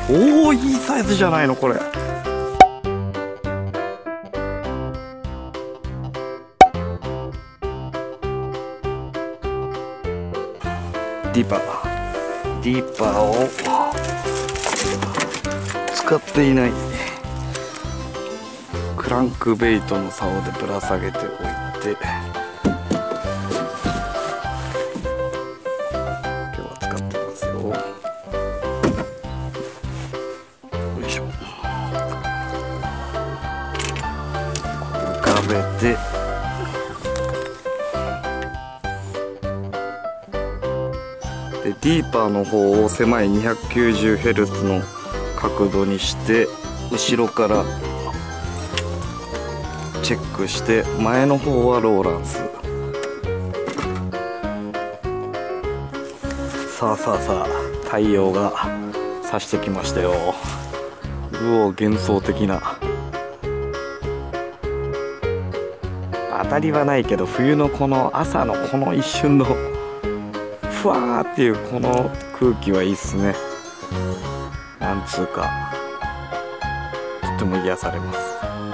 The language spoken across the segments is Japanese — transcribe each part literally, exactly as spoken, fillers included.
おお、いいサイズじゃないのこれ。ディーパーディーパーを使っていないクランクベイトの竿でぶら下げておいて、今日は使ってますよ。よいしょ。浮かべて、でディーパーの方を狭い にひゃくきゅうじゅうヘルツ の角度にして、後ろからチェックして、前の方はローランス。さあさあさあ、太陽が差してきましたよ。うお、幻想的な。当たりはないけど、冬のこの朝のこの一瞬のふわーっていうこの空気はいいっすね。なんつうかとっても癒されます。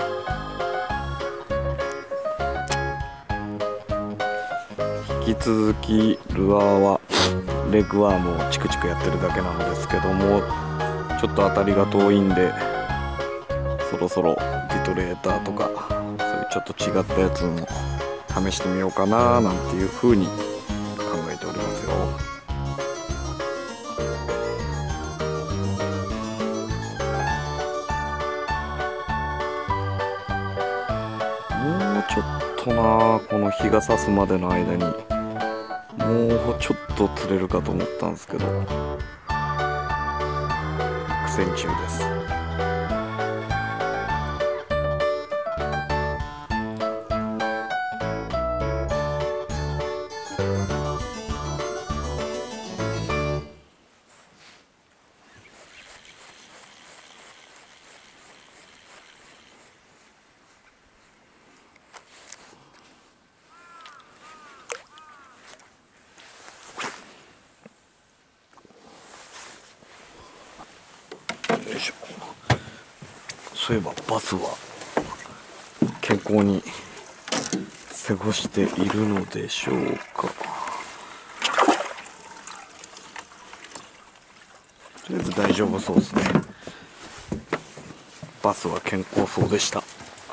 引き続きルアーはレッグワームをチクチクやってるだけなのですけども、ちょっと当たりが遠いんで、そろそろディトレーターとかそういうちょっと違ったやつも試してみようかななんていう風に考えておりますよ。もうちょっとな、この日が差すまでの間にもうちょっと釣れるかと思ったんですけど、苦戦中です。よいしょ。そういえばバスは健康に過ごしているのでしょうか。とりあえず大丈夫そうですね。バスは健康そうでした。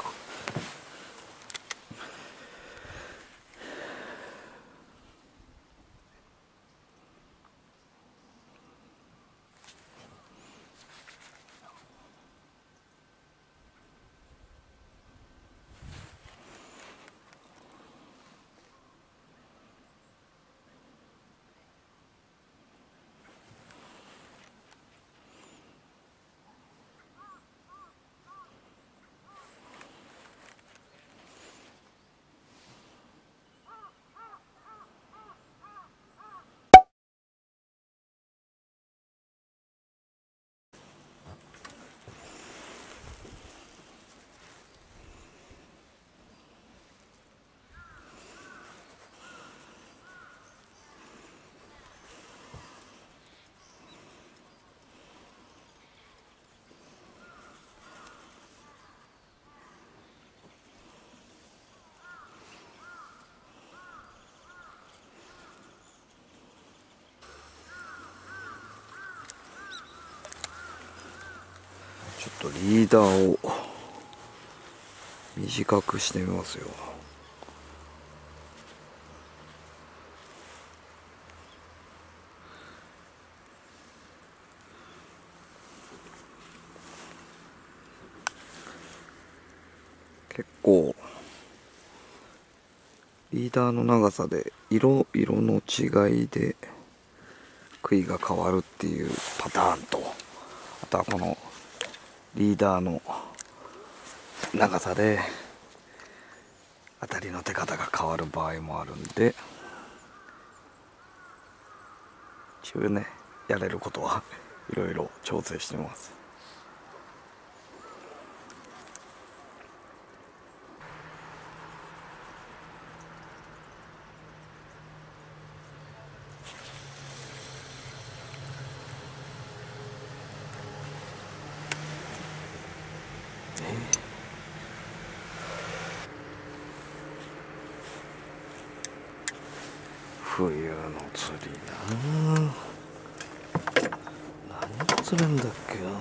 ちょっとリーダーを短くしてみますよ。結構リーダーの長さで色色の違いで杭が変わるっていうパターンと、あとはこのリーダーの長さで当たりの出方が変わる場合もあるんで、一応ね、やれることはいろいろ調整してます。 冬の釣りな。何釣れんだっけな。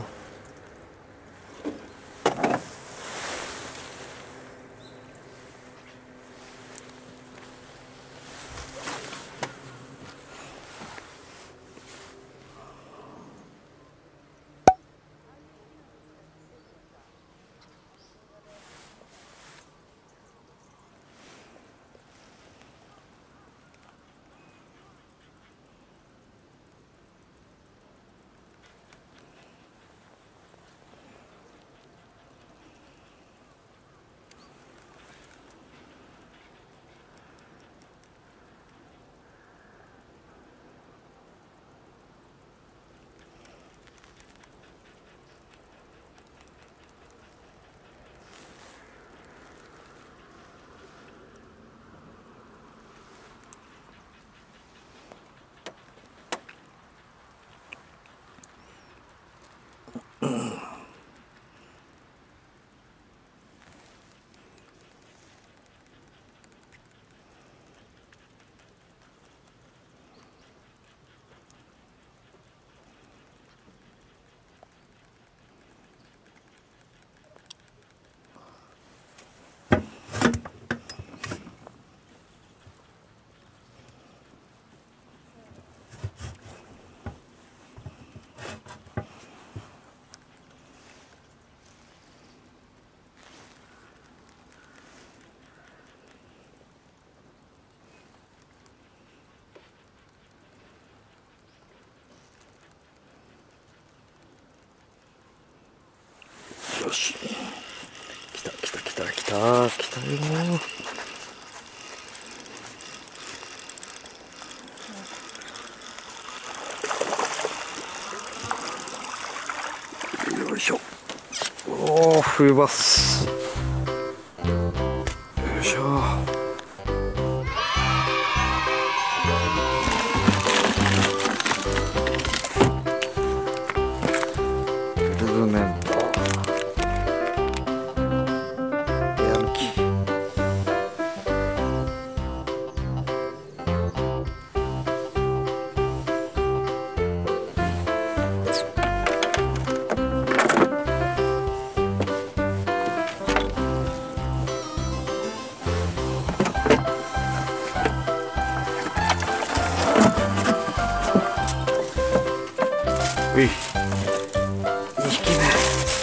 よし、来た来た来た来た来たよ。よいしょ。おお、冬バス。よいしょ。ルーメンとヤンキー。うい、にひきめ。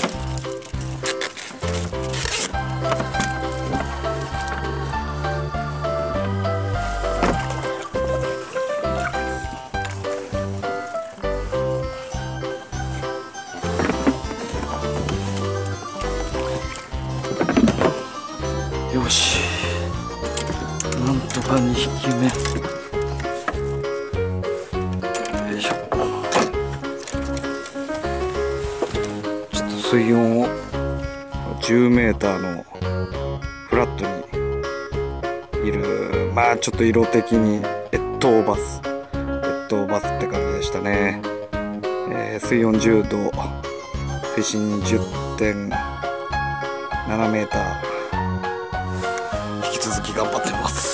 よし、なんとかにひきめ。よいしょ。ちょっと水温をじゅうメーターのフラットにいる、まあちょっと色的に越冬バス越冬バスって感じでしたね。えー、水温じゅうど、水深 じゅってんななメーター、引き続き頑張ってます。